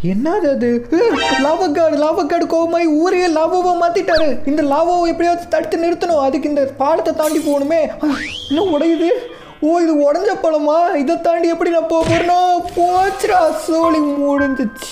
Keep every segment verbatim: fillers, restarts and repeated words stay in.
என்னது அது? Lava god lava god கோவமாய் ஊரையே லாவாவா மாத்திட்டாரு. இந்த லாவாவை எப்படியாவது தடுத்து நிறுத்தணும். அதுக்கு இந்த பாலத்தை தாண்டி போகணுமே. இன்னும் உடையுது. ஓ இது உடஞ்ச பழமா? இதை தாண்டி எப்படி நான் போக போறேன்னா? போச்சுடா, சோழி முடிஞ்சிச்சு.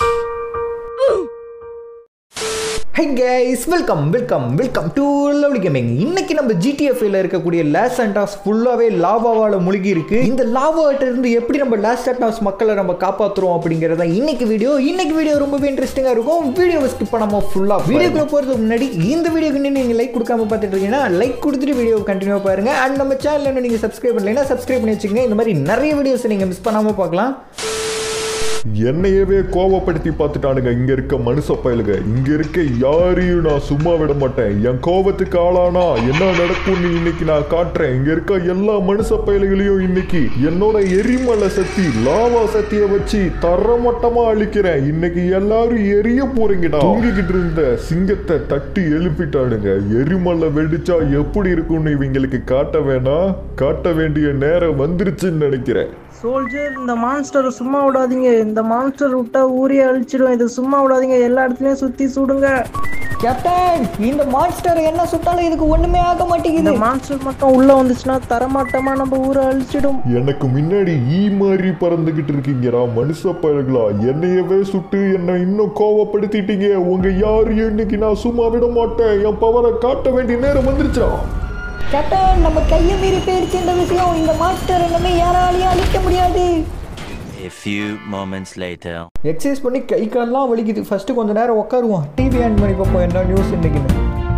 Hi guys, welcome welcome welcome to lovely gaming. இன்னைக்கு நம்ம ஜிடிஎஃப்ல இருக்கக்கூடிய லாஸ் சாண்டாஸ் ஃபுல்லாவே லாவாவால முழுகி இருக்கு. இந்த லாவாட்ட இருந்து எப்படி நம்ம லாஸ் சாண்டாஸ் மக்களை நம்ம காப்பாத்துறோம் அப்படிங்கறத இன்னைக்கு வீடியோ. இன்னைக்கு வீடியோ ரொம்பவே இன்ட்ரெஸ்டிங்கா இருக்கும். வீடியோவை ஸ்கிப் பண்ணாம ஃபுல்லா வீடியோக்குள்ள போறதுக்கு முன்னாடி இந்த வீடியோக்கு நீங்க லைக் கொடுக்காம பார்த்துட்டு இருக்கீங்கன்னா லைக் கொடுத்துட்டு வீடியோ கண்டினியூ பாருங்க. அண்ட் நம்ம சேனல் நீங்க சப்ஸ்கிரைப் பண்ணலைன்னா சப்ஸ்கிரைப் பண்ணி வச்சுக்கோங்க. இந்த மாதிரி நிறைய வீடியோஸ் நீங்க மிஸ் பண்ணாம பார்க்கலாம். என்னையவே கோவப்படுத்தி பார்த்துட்டானுங்க இங்க இருக்க மனுஷ பயலுங்க. இங்க இருக்க யாரையும் நான் சும்மா விட மாட்டேன். என் கோவத்துக்கு ஆளானா என்ன நடக்கும்னு இன்னைக்கு நான் காட்டுறேன். இங்க இருக்க எல்லா மனுஷ பயல்களையும் இன்னைக்கு என்னோட எரிமலை சக்தி லாவா சக்தியை வச்சு தரமட்டமா அழிக்கிறேன். இன்னைக்கு எல்லாரும் எரிய போறீங்கடா. தூங்கிக்கிட்டு இருந்த சிங்கத்தை தட்டி எழுப்பிட்டானுங்க. எரிமலை வெடிச்சா எப்படி இருக்கும்னு இவங்களுக்கு காட்ட வேணாம். காட்ட வேண்டிய நேரம் வந்துருச்சுன்னு நினைக்கிறேன். சோல்ஜர், இந்த மான்ஸ்டர் சும்மா விடாதீங்க. இந்த மான்ஸ்டர் விட்டா ஊரே அழிச்சிடும். இது சும்மா விடாதீங்க. எல்லா இடத்துலயும் சுத்தி சுடுங்க. கேப்டன், இந்த மான்ஸ்டர் என்ன சுட்டாலும் இதுக்கு ஒண்ணுமே ஆக மாட்டேங்குது. இந்த மான்ஸ்டர் மட்டும் உள்ள வந்துச்சுன்னா தரமாட்டமா நம்ம ஊரை அழிச்சிடும். எனக்கு முன்னாடி ஈ மாதிரி பறந்துகிட்டு இருக்கீங்கடா மனுஷ பயல்களா. என்னையவே சுட்டு என்னை இன்னும் கோவப்படுத்திட்டீங்க. உங்க யாரையும் இன்னைக்கு நான் சும்மா விட மாட்டேன். என் பவரை காட்ட வேண்டிய நேரம் வந்துருச்சா? கேப்டன், நம்ம கையை மீறி போயிடுச்சு இந்த விஷயம். இந்த மாஸ்டர் என்னமே யாராலையும் அழிக்க முடியாது. A few moments later. Exercise பண்ணி கை கால்லாம் வலிக்குது. ஃபர்ஸ்ட் கொஞ்ச நேரம் உட்காருவோம். டிவி ஆன் பண்ணி பார்ப்போம் என்ன நியூஸ் இன்னைக்குன்னு.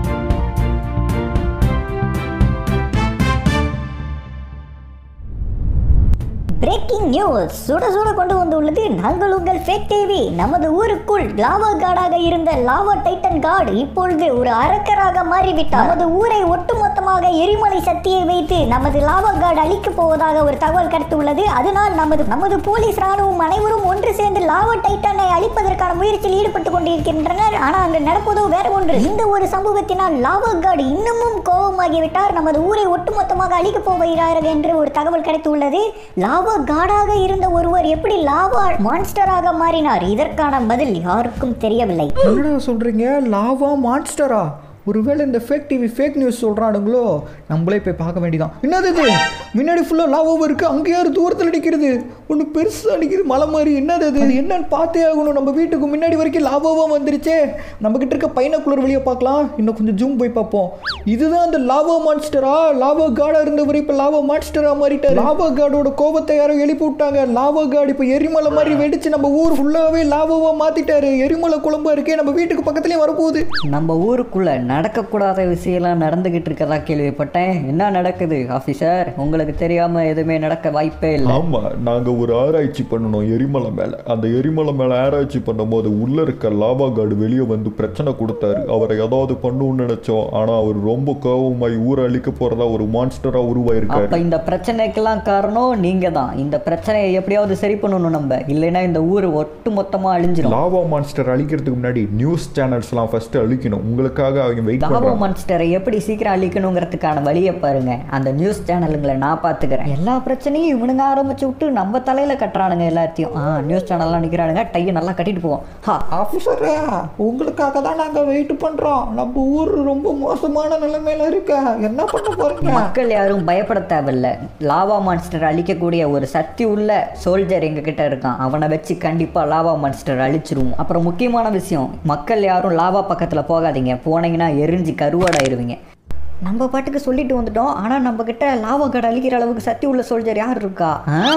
பிரேக்கிங் நியூஸ் சுட சுட கொண்டு வந்துள்ளது நாங்கள் உங்கள் ஃபேக் டிவி. நமது ஊருக்குள் லாவா காடாக இருந்த லாவா டைட்டன் காட் இப்பொழுது ஒரு அரக்கராக மாறிவிட்டார். நமது ஊரை ஒட்டுமொத்தமாக எரிமலை சக்தியை வைத்து நமது லாவா காட் அழிக்க போவதாக ஒரு தகவல் கிடைத்துள்ளது. அதனால் நமது நமது போலீஸ் ராணுவம் அனைவரும் ஒன்று சேர்ந்து லாவா டைட்டனை அழிப்பதற்கான முயற்சியில் ஈடுபட்டுக் கொண்டிருக்கின்றனர். ஆனால் அங்கு நடப்பதோ வேற ஒன்று. இந்த ஒரு சம்பவத்தினால் லாவா காட் இன்னமும் கோபமாகிவிட்டார். நமது ஊரை ஒட்டுமொத்தமாக அழிக்க போகிறார்கள் என்று ஒரு தகவல் கிடைத்துள்ளது. லாவா காடாக இருந்த ஒருவர் எப்படி லாவா மான்ஸ்டராக மாறினார்? இதற்கான பதில் யாருக்கும் தெரியவில்லை. என்னடா சொல்றீங்க? லாவா மான்ஸ்டரா? ஒருவேளை இந்த ஃபேக் டிவி ஃபேக் நியூஸ் சொல்றானுங்களோ? நம்மளே போய் பார்க்க வேண்டியதான். என்னது இது? முன்னாடி ஃபுல்லாக லாவாவும் இருக்கு. அங்கே யாரு தூரத்தில் அடிக்கிறது? ஒன்று பெருசாக அடிக்குது மலை மாதிரி. என்னது அது? என்னன்னு பார்த்தே ஆகணும். நம்ம வீட்டுக்கு முன்னாடி வரைக்கும் லாவாவாக வந்துருச்சே. நம்ம கிட்ட இருக்க பைனாக்குலர் வழியாக பார்க்கலாம். இன்னும் கொஞ்சம் ஜூம் போய் பார்ப்போம். இதுதான் அந்த லாவா மான்ஸ்டரா? லாவா காடா இருந்தவர் இப்போ லாவா மான்ஸ்டரா மாறிட்டார். லாவா காடோட கோபத்தை யாரோ எழுப்பி விட்டாங்க. லாவா காடு இப்போ எரிமலை மாதிரி வெடிச்சு நம்ம ஊர் ஃபுல்லாவே லாவாவா மாத்திட்டாரு. எரிமலை குழம்பா இருக்கே. நம்ம வீட்டுக்கு பக்கத்துலயே வரப்போகுது. நம்ம ஊருக்குள்ள நடக்கக்கூடாத விஷயம்லாம் நடந்துகிட்டு இருக்கதா கேள்விப்பட்டேன். என்ன நடக்குது ஆஃபீஸர்? உங்களுக்கு தெரியாம எதுவுமே நடக்க வாய்ப்பே இல்லை. ஆமா, நாங்க ஒரு ஆராய்ச்சி பண்ணணும் எரிமலை மேல. அந்த எரிமலை மேல ஆராய்ச்சி பண்ணும் போது உள்ள இருக்க லாவா காடு வெளியே வந்து பிரச்சனை கொடுத்தாரு. அவரை ஏதாவது பண்ணணும்னு நினைச்சோம். ஆனா அவர் ரொம்ப கோபமாய் ஊரை அழிக்க போறதா ஒரு மான்ஸ்டரா உருவாயிருக்காரு. அப்ப இந்த பிரச்சனைக்கெல்லாம் காரணம் நீங்க தான். இந்த பிரச்சனையை எப்படியாவது சரி பண்ணணும் நம்ம, இல்லைன்னா இந்த ஊர் ஒட்டு மொத்தமா அழிஞ்சிடும். லாவா மான்ஸ்டர் அழிக்கிறதுக்கு முன்னாடி நியூஸ் சேனல்ஸ் எல்லாம் ஃபர்ஸ்ட் அழிக்கணும். உங்களுக்காக அவங்க வெயிட் லாவா மான்ஸ்டரை எப்படி சீக்கிரம் அழிக்கணுங்கிறதுக்கான வழியை பாருங்க. அந்த நியூஸ் சேனலுங்களை நான் பார்த்துக்கிறேன். எல்லா பிரச்சனையும் இவனுங்க ஆரம்பிச்சு விட்டு நம்ம தலையில கட்டுறானுங்க எல்லாத்தையும். ஆ நியூஸ் சேனல்லாம் நிற்கிறானுங்க. டையை நல்லா கட்டிட்டு போவோம். ஹா ஆஃபீஸரே, உங்களுக்காக தான் நாங்கள் வெயிட் பண்ணுறோம். நம்ம ஊர் ரொம்ப மோசமான நிலைமையில இருக்க. என்ன பண்ண போறீங்க? மக்கள் யாரும் பயப்பட தேவையில்லை. லாவா மான்ஸ்டர் அழிக்கக்கூடிய ஒரு சக்தி உள்ள சோல்ஜர் எங்க கிட்ட இருக்கான். அவனை வச்சு கண்டிப்பா லாவா மான்ஸ்டர் அழிச்சிருவோம். அப்புறம் முக்கியமான விஷயம், மக்கள் யாரும் லாவா பக்கத்துல போகாதீங்க. போனீங்கன்னா எரிஞ்சு கருவாடாயிருவீங்க. நம்ம பாட்டுக்கு சொல்லிட்டு வந்துட்டோம். ஆனால் நம்ம கிட்ட லாவா காட் அழிக்கிற அளவுக்கு சக்தி உள்ள சோல்ஜர் யார் இருக்கா?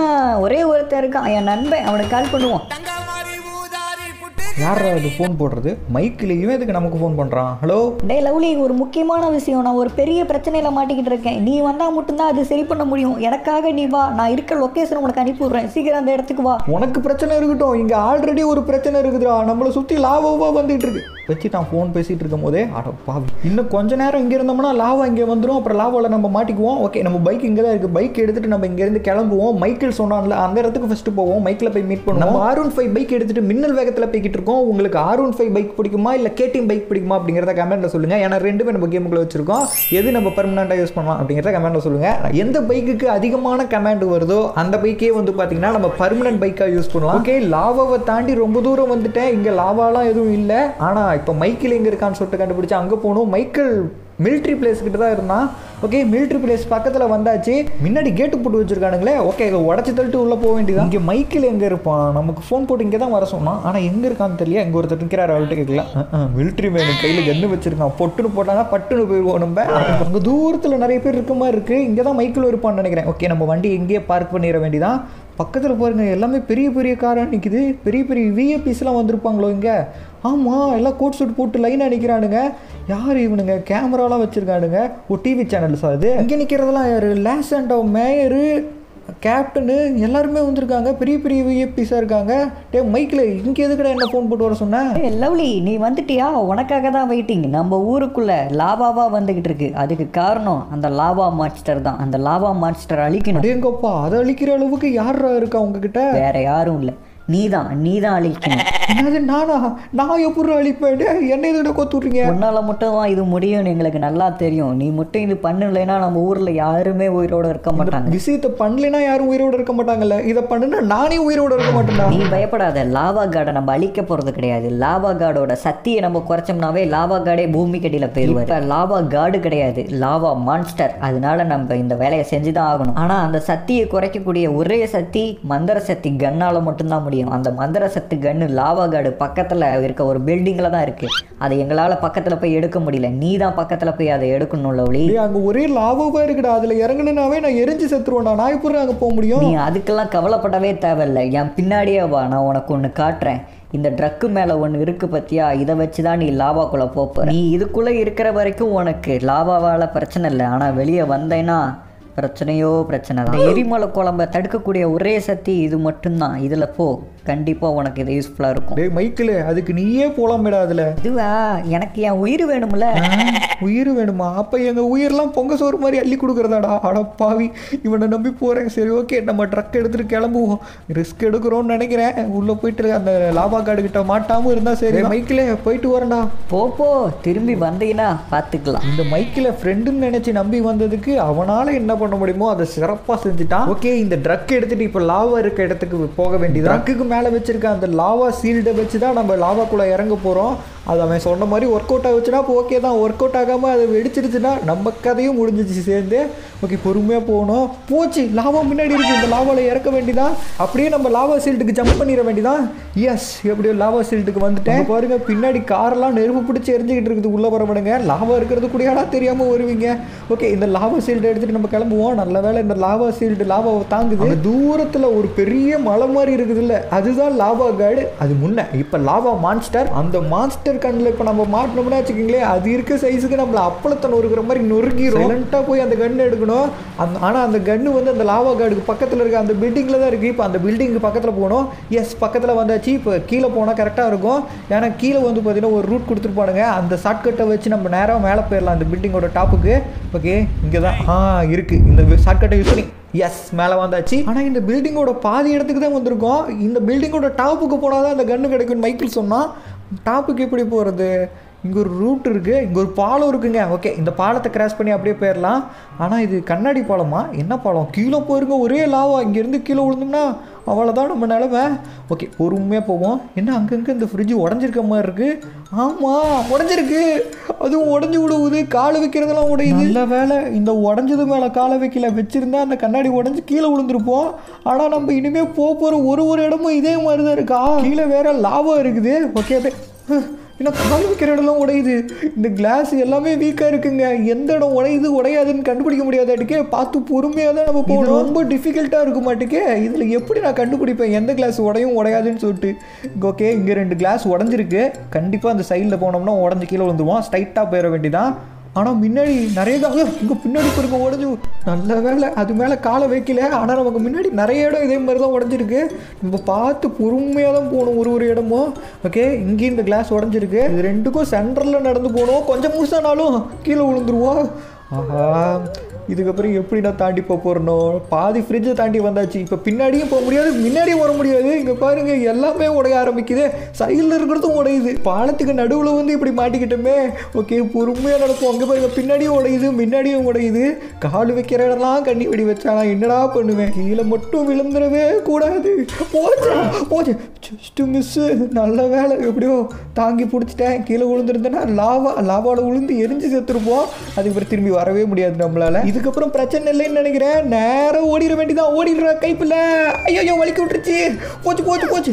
ஒரே ஒருத்தர் இருக்கான், என் நண்பன். அவனுக்கு கால் பண்ணுவோம். யார் அது ஃபோன் போடுறது? மைக்கிலையும் எதுக்கு நமக்கு ஃபோன் பண்ணுறான்? ஹலோ டே லவ்லி, ஒரு முக்கியமான விஷயம். நான் ஒரு பெரிய பிரச்சனையில் மாட்டிக்கிட்டு இருக்கேன். நீ வந்தால் மட்டும்தான் அது சரி பண்ண முடியும். எனக்காக நீ வா. நான் இருக்க லொக்கேஷன் உனக்கு அனுப்பி விட்றேன். சீக்கிரம் அந்த இடத்துக்கு வா. உனக்கு பிரச்சனை இருக்கட்டும். இங்கே ஆல்ரெடி ஒரு பிரச்சனை இருக்குதுடா. நம்மளை சுற்றி லாவாவா வந்துட்டு இருக்கு. வச்சு நான் ஃபோன் பேசிகிட்டு இருக்கும் போதே அட பாவி, இன்னும் கொஞ்ச நேரம் இங்கே இருந்தோம்னா லாவா இங்கே வந்துடும். அப்புறம் லாவாவில் நம்ம மாட்டிக்குவோம். ஓகே, நம்ம பைக் இங்கே தான் இருக்குது. பைக் எடுத்துகிட்டு நம்ம இங்கேருந்து கிளம்புவோம். மைக்கிள் சொன்னான்ல அந்த இடத்துக்கு ஃபஸ்ட்டு போவோம். மைக்கில் போய் மீட் பண்ணுவோம். நம்ம ஆர் ஒன் ஃபைவ் பைக் எடுத்துகிட்டு மின்னல் வேகத்தில் போய்கிட்டு இருக்கோம். வச்சிருக்கோம். உங்களுக்கு ஆர் ஒன் ஃபைவ் பைக் பிடிக்குமா இல்லை கேடிஎம் பைக் பிடிக்குமா அப்படிங்கிறத கமெண்ட்டில் சொல்லுங்கள். ஏன்னா ரெண்டுமே நம்ம கேமுக்குள்ளே வச்சிருக்கோம். எது நம்ம பர்மனெண்ட்டாக யூஸ் பண்ணலாம் அப்படிங்கிறத கமெண்ட்டில் சொல்லுங்கள். எந்த பைக்குக்கு அதிகமான கமெண்ட் வருதோ அந்த பைக்கே வந்து பார்த்தீங்கன்னா நம்ம பர்மனெண்ட் பைக்காக யூஸ் பண்ணலாம். ஓகே, லாவாவை தாண்டி ரொம்ப தூரம் வந்துட்டேன். இங்கே லாவாலாம் எதுவும் இல்லை. ஆனால் இப்போ மைக்கிள் எங்கே இருக்கான்னு சொல்லிட்டு கண்டுபிடிச்சி அங்கே போகணும். மைக்கிள் மிலிட்ரி பிளேஸ் கிட்ட தான் இருந்தான். ஓகே, மிலிட்ரி பிளேஸ் பக்கத்தில் வந்தாச்சு. முன்னாடி கேட்டு போட்டு வச்சிருக்கானுங்களே. ஓகே, இதை உடச்சி தள்ளிட்டு உள்ளே போக வேண்டியதான். இங்கே மைக்கிள் எங்கே இருப்பான்? நமக்கு ஃபோன் போட்டு இங்கே தான் வர சொன்னான். ஆனால் எங்கே இருக்கான்னு தெரியல. இங்கே ஒருத்தர் நிற்கிறார், அவள்கிட்ட கேட்கலாம். மிலிட்ரி மேனு கையில் கன்று வச்சிருக்கான். பொட்டுன்னு போட்டாங்கன்னா பட்டுன்னு போயிடுவோம் நம்ம. அங்கே தூரத்தில் நிறைய பேர் இருக்க மாதிரி இருக்குது. இங்கே தான் மைக்கிள் இருப்பான்னு நினைக்கிறேன். ஓகே, நம்ம வண்டி எங்கேயே பார்க் பண்ணிட வேண்டியதான். பக்கத்தில் பாருங்க, எல்லாமே பெரிய பெரிய காராக நிற்குது. பெரிய பெரிய விஐபிஸ்லாம் வந்திருப்பாங்களோ இங்கே. ஆமாம், எல்லாம் கோட் சூட் போட்டு லைனாக நிற்கிறானுங்க. யார் இவனுங்க? கேமராலாம் வச்சுருக்கானுங்க. ஒரு டிவி சேனல்ஸ் அது. இங்கே நிற்கிறதெல்லாம் யார்? லாஸ் அண்ட் மேயரு, கேப்டனு எல்லாருமே வந்திருக்காங்க. பெரிய பெரிய விஐபிஸாக இருக்காங்க. டே மைக்கில் இங்கே எதுக்கடா என்ன ஃபோன் போட்டு வர சொன்னேன்? லவ்லி, நீ வந்துட்டியா? உனக்காக தான் வெயிட்டிங். நம்ம ஊருக்குள்ளே லாவாவாக வந்துக்கிட்டு இருக்கு. அதுக்கு காரணம் அந்த லாவா மான்ஸ்டர் தான். அந்த லாவா மான்ஸ்டர் அழிக்கணும். அடேங்கப்பா, அதை அழிக்கிற அளவுக்கு யாரா இருக்கா உங்ககிட்ட? வேற யாரும் இல்லை, நீதான் நீதான் அழிக்கணும். என்னது நானா? நான் எப்படி அழிப்பேன்? என்ன இதோட கொத்துட்றீங்க? உன்னால மட்டும் தான் இது முடியும்னு எங்களுக்கு நல்லா தெரியும். நீ மட்டும் இது பண்ணலைன்னா நம்ம ஊர்ல யாருமே உயிரோட இருக்க மாட்டாங்க. விஷயத்தை பண்ணலைன்னா யாரும் உயிரோட இருக்க மாட்டாங்கல்ல. இதை பண்ணுனா நானே உயிரோட இருக்க மாட்டேன். நீ பயப்படாத, லாவா காடை நம்ம அழிக்க போறது கிடையாது. லாவா காடோட சக்தியை நம்ம குறைச்சோம்னாவே லாவா காடே பூமி கடியில போயிருவாரு. இப்ப லாவா காடு கிடையாது, லாவா மான்ஸ்டர். அதனால நம்ம இந்த வேலையை செஞ்சுதான் ஆகணும். ஆனா அந்த சக்தியை குறைக்கக்கூடிய ஒரே சக்தி மந்திர சக்தி கண்ணால மட்டும்தான் முடியும். அந்த மந்திர சக்தி கன்னு லாவா காடு பக்கத்துல இருக்க ஒரு பில்டிங்ல தான் இருக்கு. அதை எங்களால பக்கத்துல போய் எடுக்க முடியல. நீ தான் பக்கத்துல போய் அதை எடுக்கணும் லவ்லி. அங்க ஒரே லாவாவா இருக்குடா. அதுல இறங்குனாவே நான் எரிஞ்சு செத்துருவேன்டா. நான் எப்படி அங்க போக முடியும்? நீ அதுக்கெல்லாம் கவலைப்படவே தேவையில்லை. என் பின்னாடியே வா, நான் உனக்கு ஒன்று காட்டுறேன். இந்த ட்ரக்கு மேலே ஒன்று இருக்கு பத்தியா? இதை வச்சு தான் நீ லாவாக்குள்ளே போப்ப. நீ இதுக்குள்ளே இருக்கிற வரைக்கும் உனக்கு லாவாவால் பிரச்சனை இல்லை. ஆனால் வெளியே வந்தேன்னா பிரச்சனையோ பிரச்சனை தான். எரிமலை குழம்பை தடுக்கக்கூடிய ஒரே சக்தி இது மட்டும்தான். இதில் போ, கண்டிப்பாக உனக்கு இது யூஸ்ஃபுல்லாக இருக்கும். டேய் மைக்கிள், அதுக்கு நீயே போலாமேடா. அதில் இதுவா? எனக்கு என் உயிர் வேணும்ல. உயிர் வேணுமா? அப்போ எங்கள் உயிரெலாம் பொங்க சோறு மாதிரி அள்ளி கொடுக்குறதாடா. அட பாவி, இவனை நம்பி போகிறேன். சரி ஓகே, நம்ம ட்ரக் எடுத்துகிட்டு கிளம்புவோம். ரிஸ்க் எடுக்கிறோன்னு நினைக்கிறேன். உள்ளே போயிட்டு அந்த லாவா காடு கிட்ட மாட்டாமல் இருந்தால் சரி. மைக்கிளே போயிட்டு வரேன்டா. போ போ, திரும்பி வந்தீங்கன்னா பார்த்துக்கலாம். இந்த மைக்கில் ஃப்ரெண்டுன்னு நினச்சி நம்பி வந்ததுக்கு அவனால் என்ன பண்ண முடியுமோ அதை சிறப்பாக செஞ்சுட்டான். ஓகே, இந்த ட்ரக் எடுத்துகிட்டு இப்போ லாவா இருக்க இடத்துக்கு போக வேண்டியது. ட்ரக்குக்கு மேலே வச்சிருக்க அந்த லாவா சீல்டை வச்சு தான் நம்ம லாவாக்குள்ளே இறங்க போகிறோம். அது அவன் சொன்ன மாதிரி ஒர்க் அவுட் ஆகுச்சுன்னா இப்போ ஓகே தான். ஒர்க் அவுட் ஆகாமல் அது வெடிச்சிருச்சுன்னா நம்ம கதையும் முடிஞ்சிச்சு சேர்ந்து. ஓகே, பொறுமையாக போகணும். போச்சு, லாவா முன்னாடி இருக்குது. இந்த லாவாவில் இறக்க வேண்டியதான். அப்படியே நம்ம லாவா சீல்டுக்கு ஜம்ப் பண்ணிட வேண்டியதான். எஸ், எப்படியோ லாவா சீல்டுக்கு வந்துட்டேன். பாருங்க, பின்னாடி காரெல்லாம் நெருப்பு பிடிச்சி எரிஞ்சிக்கிட்டு இருக்குது. உள்ளே வரப்படுங்க. லாவா இருக்கிறது கூடயாடா தெரியாமல் வருவீங்க. ஓகே, இந்த லாவா சீல்டை எடுத்துகிட்டு நம்ம கிளம்புவோம். நல்ல வேலை இந்த லாவா சீல்டு லாவாவை தாங்குது. தூரத்தில் ஒரு பெரிய மலை மாதிரி இருக்குது இல்லை, அதுதான் லாவா காடு. அது முன்ன இப்போ லாவா மான்ஸ்டர். அந்த மான்ஸ்டர் கண்ணில் இப்போ நம்ம மாட்டினோம்னா வச்சுக்கிங்களே, அது இருக்க சைஸுக்கு நம்மளை அப்பளத்தை நொறுக்கிற மாதிரி நொறுக்கிடும். சைலண்டாக போய் அந்த கன்று எடுக்கணும். அந்த ஆனால் அந்த கன்று வந்து அந்த லாவா காடுக்கு பக்கத்தில் இருக்க அந்த பில்டிங்கில் தான் இருக்குது. இப்போ அந்த பில்டிங்கு பக்கத்தில் போகணும். எஸ், பக்கத்தில் வந்தாச்சு. இப்போ கீழே போனால் கரெக்டாக இருக்கும். ஏன்னா கீழே வந்து பார்த்தீங்கன்னா ஒரு ரூட் கொடுத்துருப்பானுங்க. அந்த ஷார்ட்கட்டை வச்சு நம்ம நேராக மேலே போயிடலாம் அந்த பில்டிங்கோட டாப்புக்கு. ஓகே, இங்கே தான் ஆ இருக்குது. இந்த ஷார்ட்கட்டை யூஸ் பண்ணி எஸ் மேலே வந்தாச்சு. ஆனால் இந்த பில்டிங்கோட பாதி இடத்துக்கு தான் வந்திருக்கோம். இந்த பில்டிங்கோட டாப்புக்கு போனால் தான் அந்த கன்று கிடைக்கும்னு மைக்கிள் சொன்னால். டாப்புக்கு எப்படி போகிறது? இங்கே ஒரு ரூட் இருக்குது, இங்கே ஒரு பாலம் இருக்குங்க. ஓகே, இந்த பாலத்தை கிராஸ் பண்ணி அப்படியே போயிடலாம். ஆனால் இது கண்ணாடி பாலமா? என்ன பாலம்? கீழே போயிருங்க, ஒரே லாவா. இங்கேருந்து கீழே விழுந்தோம்னா அவ்வளோதான் நம்ம நிலமை. ஓகே, பொறுமையாக போவோம். என்ன அங்கங்கே இந்த ஃப்ரிட்ஜு உடஞ்சிருக்க மாதிரி இருக்குது. ஆமாம், உடஞ்சிருக்கு. அதுவும் உடஞ்சி விடுவுது. காலை வைக்கிறதெல்லாம் உடையுது. நல்ல வேலை இந்த உடஞ்சது மேலே காலை வைக்கல. வச்சுருந்தா அந்த கண்ணாடி உடஞ்சி கீழே விழுந்துருப்போம். ஆனால் நம்ம இனிமேல் போக போகிற ஒரு ஒரு இடமும் இதே மாதிரி தான் இருக்கா. கீழே வேற லாவா இருக்குது. ஓகே, அது ஏன்னா கால் வைக்கிற இடம்லாம் உடையுது. இந்த கிளாஸ் எல்லாமே வீக்காக இருக்குங்க. எந்த இடம் உடையுது உடையாதுன்னு கண்டுபிடிக்க முடியாதாட்டுக்கே. பார்த்து பொறுமையாக தான் நம்ம போகணும். ரொம்ப டிஃபிகல்ட்டாக இருக்க மாட்டேக்கே. இதில் எப்படி நான் கண்டுபிடிப்பேன் எந்த கிளாஸ் உடையும் உடையாதுன்னு சொல்லிட்டு. ஓகே, இங்கே ரெண்டு கிளாஸ் உடஞ்சிருக்கு. கண்டிப்பாக அந்த சைடில் போனோம்னா உடஞ்சி கீழே வந்துடுவோம். ஸ்ட்ரைட்டாக போயிட வேண்டியதான். ஆனால் முன்னாடி நிறைய தான் இங்கே பின்னாடி போயிருக்க உடஞ்சி. நல்ல வேலை அது மேலே காலை வைக்கல. ஆனால் நமக்கு முன்னாடி நிறைய இடம் இதே மாதிரி தான் உடஞ்சிருக்கு. நம்ம பார்த்து பொறுமையாக தான் போகணும் ஒரு ஒரு இடமும். ஓகே, இங்கேயும் இந்த கிளாஸ் உடஞ்சிருக்கு. இது ரெண்டுக்கும் சென்டரில் நடந்து போகணும். கொஞ்சம் முழுசானாலும் கீழே விழுந்துருவோம். ஆஹா, இதுக்கப்புறம் எப்படி நான் தாண்டி போக போறணும்? பாதி ஃப்ரிட்ஜை தாண்டி வந்தாச்சு. இப்போ பின்னாடியும் போக முடியாது, முன்னாடியும் வர முடியாது. இங்கே பாருங்க எல்லாமே உடைய ஆரம்பிக்குது. சைடில் இருக்கிறதும் உடையுது. பாலத்துக்கு நடுவில் வந்து இப்படி மாட்டிக்கிட்டோமே. ஓகே, பொறுமையாக நடக்கும். அங்கே பாருங்க பின்னாடியும் உடையுது, முன்னாடியும் உடையுது. கால் வைக்கிற இடம்லாம் கண்ணி வெடி வச்சானா என்னடா பண்ணுவேன்? கீழே மட்டும் விழுந்துடவே கூடாது. போச்சு போச்சு, ஜஸ்ட் மிஸ்ஸு. நல்ல வேலை, எப்படியோ தாங்கி பிடிச்சிட்டேன். கீழே விழுந்துருந்தேன்னா லாவா லாவாவில் விழுந்து எரிஞ்சு செத்துருப்போம். அதுக்கப்புறம் திரும்பி வரவே முடியாது நம்மளால. இதுக்கப்புறம் பிரச்சனை இல்லைன்னு நினைக்கிறேன். நேரம் ஓடிட வேண்டியதான். ஓடிடுற கைப்பில்ல. ஐயோ வலிக்கு விட்டுருச்சு. போச்சு போச்சு போச்சு.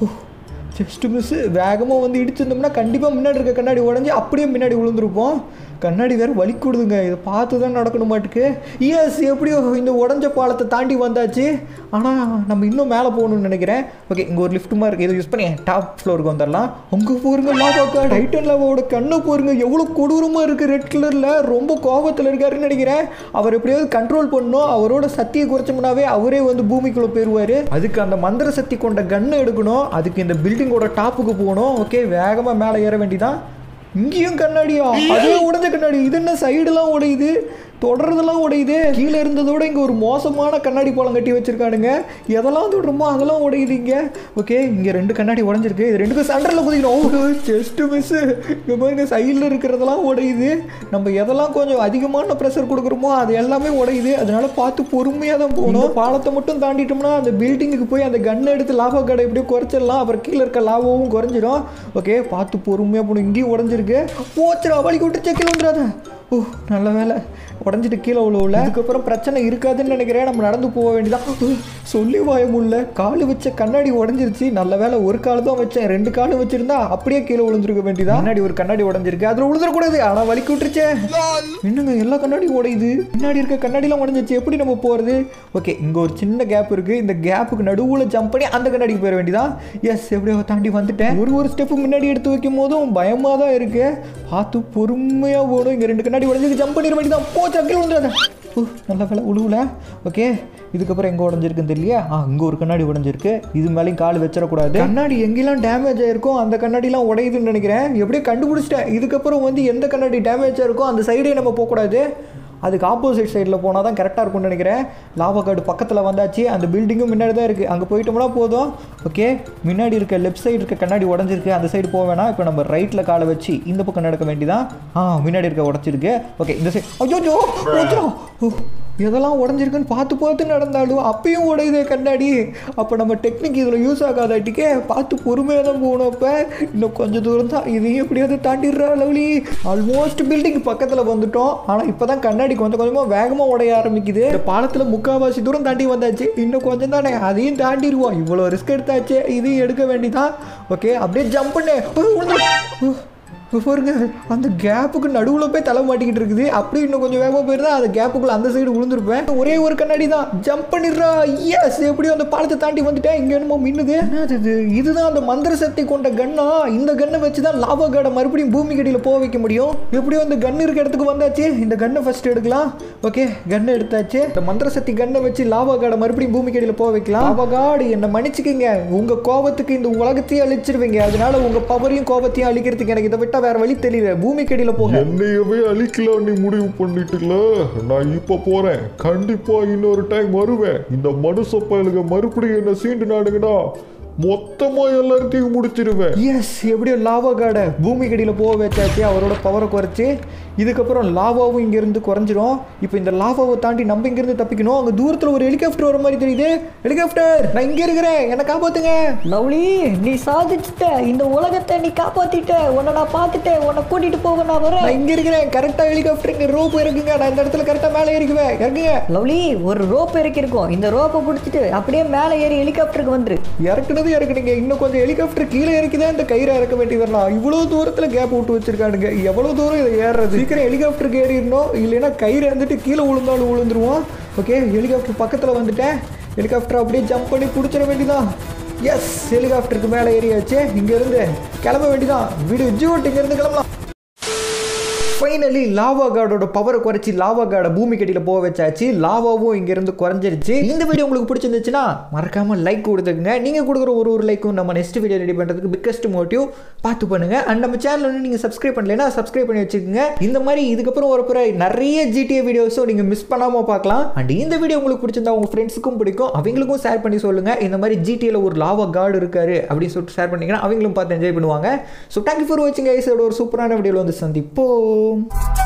Just miss. வேகமாக வந்து இடிச்சிருந்தோம்னா கண்டிப்பாக முன்னாடி இருக்க கண்ணாடி உடஞ்சி அப்படியே முன்னாடி விழுந்துருப்போம். கண்ணாடி வேறு வலி கொடுதுங்க. இதை பார்த்து தான் நடக்கணும் மாட்டுக்கு. எஸ், எப்படியோ இந்த உடஞ்ச பாலத்தை தாண்டி வந்தாச்சு. ஆனால் நம்ம இன்னும் மேலே போகணும்னு நினைக்கிறேன். ஓகே, இங்கே ஒரு லிஃப்ட் மாதிரி இருக்குது. இதை யூஸ் பண்ணி டாப் ஃப்ளோருக்கு வந்துடலாம். அங்கே போருங்க லாவாக்கா, டைட்டன் லாவாவோட கண்ணை போருங்க எவ்வளோ கொடூரமாக இருக்குது. ரெட் கலரில் ரொம்ப கோபத்தில் இருக்காருன்னு நினைக்கிறேன். அவர் எப்படியாவது கண்ட்ரோல் பண்ணணும். அவரோட சக்தியை குறைச்சோம்னாவே அவரே வந்து பூமிக்குள்ளே போயிடுவார். அதுக்கு அந்த மந்திர சக்தி கொண்ட கன்னை எடுக்கணும். அதுக்கு இந்த பில்டிங்கோட டாப்புக்கு போகணும். ஓகே, வேகமாக மேலே ஏற வேண்டிதான். இங்கேயும் கண்ணாடியா? அதே உடைஞ்ச கண்ணாடி. இது என்ன சைடெல்லாம் உடையுது, தொடர்றதெல்லாம் உடையுது. கீழே இருந்ததோட இங்கே ஒரு மோசமான கண்ணாடி பாலம் கட்டி வச்சிருக்கானுங்க. எதெல்லாம் தொடுறோமோ அதெல்லாம் உடையுது இங்கே. ஓகே, இங்கே ரெண்டு கண்ணாடி உடஞ்சிருக்கு. இது ரெண்டுக்கும் சண்டரில் குதிக்கணும். Just miss. இங்கே பாருங்க சைடில் இருக்கிறதெல்லாம் உடையுது. நம்ம எதெல்லாம் கொஞ்சம் அதிகமான ப்ரெஷர் கொடுக்குறோமோ அது எல்லாமே உடையுது. அதனால பார்த்து பொறுமையாக தான் போகணும். பாலத்தை மட்டும் தாண்டிட்டோம்னா அந்த பில்டிங்குக்கு போய் அந்த கன்னை எடுத்து லாவா கடை எப்படியோ குறைச்சிடலாம். அப்புறம் கீழே இருக்க லாவாவும் குறைஞ்சிடும். ஓகே, பார்த்து பொறுமையாக போகணும். இங்கேயும் உடஞ்சிருக்கு. போச்சுடா, வலிக்கு விட்டு செக்கில் வந்துடாத. ஓ, நல்ல வேலை உடஞ்சிட்டு கீழே உள்ள. அதுக்கப்புறம் பிரச்சனை இருக்காதுன்னு நினைக்கிறேன். நம்ம நடந்து போக வேண்டியதான். சொல்லி வாய முடியல. காலு வச்ச கண்ணாடி உடஞ்சிருச்சு. நல்ல வேலை ஒரு காலு தான் வச்சேன். ரெண்டு காலு வச்சிருந்தா அப்படியே கீழே விழுந்துருக்க வேண்டியதான். முன்னாடி ஒரு கண்ணாடி உடஞ்சிருக்கு, அதில் விழுந்துடக்கூடாது. ஆனால் வலிக்கு விட்டுருச்சே. என்னங்க எல்லா கண்ணாடியும் உடையுது. முன்னாடி இருக்க கண்ணாடிலாம் உடஞ்சிச்சு. எப்படி நம்ம போகிறது? ஓகே, இங்கே ஒரு சின்ன கேப் இருக்குது. இந்த கேப்புக்கு நடுவில் ஜம்ப் பண்ணி அந்த கண்ணாடிக்கு போயிட வேண்டியதான். எஸ், எப்படியோ தாண்டி வந்துட்டேன். ஒரு ஒரு ஸ்டெப்பு முன்னாடி எடுத்து வைக்கும் போதும் பயமாக தான் இருக்கு. பார்த்து பொறுமையாக போகணும். இங்கே ரெண்டு கண்ணாடி உடஞ்சி ஜம்ப் பண்ணிட வேண்டியதான். போச்சு, அக்கீழ் வந்துடாத. ஓ, நல்ல வேலை உழுவுல. ஓகே, இதுக்கப்புறம் எங்கே உடஞ்சிருக்குன்னு தெரியலையா? ஆ, இங்கே ஒரு கண்ணாடி உடஞ்சிருக்கு. இது மேலேயும் கால் வச்சிடக்கூடாது. கண்ணாடி எங்கெல்லாம் டேமேஜ் ஆகிருக்கும் அந்த கண்ணாடிலாம் உடையுதுன்னு நினைக்கிறேன். எப்படியோ கண்டுபிடிச்சிட்டேன். இதுக்கப்புறம் வந்து எந்த கண்ணாடி டேமேஜ் ஆகிருக்கோ அந்த சைடே நம்ம போகக்கூடாது. அதுக்கு ஆப்போசிட் சைடில் போனால் தான் கரெக்டாக இருக்கும்னு நினைக்கிறேன். லாவா கார்டு பக்கத்தில் வந்தாச்சு. அந்த பில்டிங்கும் முன்னாடி தான் இருக்குது. அங்கே போயிட்டோம்னா போதும். ஓகே, முன்னாடி இருக்க லெஃப்ட் சைடு இருக்க கண்ணாடி உடஞ்சிருக்கு. அந்த சைடு போக வேணாம். இப்போ நம்ம ரைட்டில் காலை வச்சு இந்த பக்கம் நடக்க வேண்டியதான். ஆ, முன்னாடி இருக்க உடச்சிருக்கு. ஓகே, இந்த சைடு. ஐயோ உடச்சிடும். ஓ, எதெல்லாம் உடஞ்சிருக்குன்னு பார்த்து பார்த்து நடந்தாலும் அப்பயும் உடையுது கண்ணாடி. அப்போ நம்ம டெக்னிக் இதில் யூஸ் ஆகாதாட்டிக்கே பார்த்து பொறுமையாக தான் போகணும். அப்போ இன்னும் கொஞ்சம் தூரம் தான். இதையும் எப்படியாவது தாண்டிடுறா லவ்லி. ஆல்மோஸ்ட் பில்டிங் பக்கத்தில் வந்துட்டோம். ஆனால் இப்போ தான் கண்ணாடி கொஞ்சம் கொஞ்சமாக வேகமாக உடைய ஆரம்பிக்குது. இந்த பாலத்தில் முக்கால்வாசி தூரம் தாண்டி வந்தாச்சு. இன்னும் கொஞ்சம் தானே, அதையும் தாண்டிடுவோம். இவ்வளோ ரிஸ்க் எடுத்தாச்சு, இதையும் எடுக்க வேண்டிதான். ஓகே, அப்படியே ஜம்ப் பண்ணு. பாருங்க, அந்த கேப்புக்கு நடுவில் போய் தலை மாட்டிக்கிட்டு இருக்குது. அப்படி இன்னும் கொஞ்சம் வேகமாக போயிருந்தா அந்த கேப்புக்குள்ள அந்த சைடு விழுந்துருப்பேன். ஒரே ஒரு கண்ணாடி தான். ஜம்ப் பண்ணிடுறா. எஸ், எப்படியும் அந்த பாலத்தை தாண்டி வந்துட்டேன். இங்கே என்னமோ மின்னுது. என்னது? இதுதான் அந்த மந்திர சக்தி கொண்ட கன்னா. இந்த கன்னை வச்சு தான் லாவா கார்டை மறுபடியும் பூமி கடியில் போக வைக்க முடியும். எப்படியும் அந்த கன் இருக்க இடத்துக்கு வந்தாச்சு. இந்த கன்னை ஃபர்ஸ்ட் எடுக்கலாம். ஓகே, கன்னை எடுத்தாச்சு. இந்த மந்திர சக்தி கன்னை வச்சு லாவா கார்டை மறுபடியும் பூமி கடியில் போக வைக்கலாம். லாவா கார்டு, என்னை மன்னிச்சுக்கிங்க. உங்க கோபத்துக்கு இந்த உலகத்தையும் அழிச்சிருவீங்க. அதனால உங்க பவரையும் கோபத்தையும் அழிக்கிறதுக்கு எனக்கு இதை விட்டா வேற வழி தெரியல. பூமி கடியில போக என்னையவே அழிக்கலாம் நீ முடிவு பண்ணிட்டுல. நான் இப்ப போறேன். கண்டிப்பா இன்னொரு டைம் வருவேன். இந்த மனுஷ பயலுக மறுபடியும் என்ன சீண்டு நாடுங்கடா, மொத்தமா எல்லாத்தையும் முடிச்சிருவேன். எஸ், எப்படியோ லாவா கார்டை பூமி கடியில் போக வச்சாச்சு. அவரோட பவரை குறைச்சி. இதுக்கப்புறம் லாவாவும் இங்கேருந்து குறைஞ்சிரும். இப்போ இந்த லாவாவை தாண்டி நம்ம இங்கேருந்து தப்பிக்கணும். அங்கே தூரத்தில் ஒரு ஹெலிகாப்டர் வர மாதிரி தெரியுது. ஹெலிகாப்டர், நான் இங்கே இருக்கிறேன், என்னை காப்பாற்றுங்க. லவ்லி, நீ சாதிச்சிட்ட. இந்த உலகத்தை நீ காப்பாற்றிட்ட. உன்னை நான் பார்த்துட்டேன். உன்னை கூட்டிகிட்டு போக நான் வரேன். நான் இங்கே இருக்கிறேன். கரெக்டாக ஹெலிகாப்டர் இங்கே ரோப் இருக்குங்க. நான் இந்த இடத்துல கரெக்டாக மேலே ஏறிக்குவேன். இறங்குங்க. லவ்லி, ஒரு ரோப் இறக்கிருக்கோம். இந்த ரோப்பை பிடிச்சிட்டு அப்படியே மேலே ஏறி ஹெலிகாப்டருக்கு வந்துரு. இறக்குனது இறக்குனீங்க. இன்னும் கொஞ்சம் ஹெலிகாப்டர் கீழே இறக்கிதான் இந்த கயிறை இறக்க வேண்டி வரலாம். இவ்வளோ தூரத்தில் கேப் விட்டு வச்சிருக்கானுங்க. எவ்வளோ தூரம் இதை ஏறுறது? சீக்கிரம் ஹெலிகாப்டருக்கு ஏறிடணும். இல்லைன்னா கயிறு வந்துட்டு கீழே விழுந்தாலும் விழுந்துருவோம். ஓகே, ஹெலிகாப்டர் பக்கத்தில் வந்துட்டேன். ஹெலிகாப்டர் அப்படியே ஜம்ப் பண்ணி பிடிச்சிட வேண்டியதான். எஸ், ஹெலிகாப்டருக்கு மேலே ஏறியாச்சு. இங்கேருந்து கிளம்ப வேண்டியதான். வீடு ஜூட் இங்கேருந்து கிளம்பலாம். ஃபைனலி லாவா காடோட பவரை குறைச்சி லாவா காடை பூமி கடியில் போக வச்சாச்சு. லாவாவும் இங்கேருந்து குறைஞ்சிருச்சு. இந்த வீடியோ உங்களுக்கு பிடிச்சிருந்துச்சுன்னா மறக்காம லைக் கொடுத்துக்குங்க. நீங்கள் கொடுக்குற ஒரு ஒரு லைக்கும் நம்ம நெக்ஸ்ட் வீடியோ ரெடி பண்ணுறதுக்கு பிக்கஸ்ட் மோட்டிவ். பார்த்து பண்ணுங்க. அண்ட் நம்ம சேனல் வந்து நீங்கள் சப்ஸ்கிரைப் பண்ணலைன்னா சப்ஸ்கிரைப் பண்ணி வச்சுக்கோங்க. இந்த மாதிரி இதுக்கப்புறம் வரப்போகிற நிறைய ஜிடிஏ வீடியோஸும் நீங்கள் மிஸ் பண்ணாமல் பார்க்கலாம். அண்ட் இந்த வீடியோ உங்களுக்கு பிடிச்சிருந்தா உங்கள் ஃப்ரெண்ட்ஸுக்கும் பிடிக்கும், அவங்களுக்கும் ஷேர் பண்ணி சொல்லுங்கள். இந்த மாதிரி ஜிடிஏல ஒரு லாவா கார்டு இருக்காரு அப்படின்னு சொல்லிட்டு ஷேர் பண்ணிங்கன்னா அவங்களும் பார்த்து என்ஜாய் பண்ணுவாங்க. ஸோ தேங்க்யூ ஃபார் வாட்சிங் கைஸ். ஒரு சூப்பரான வீடியோவில் வந்து சந்திப்போம்.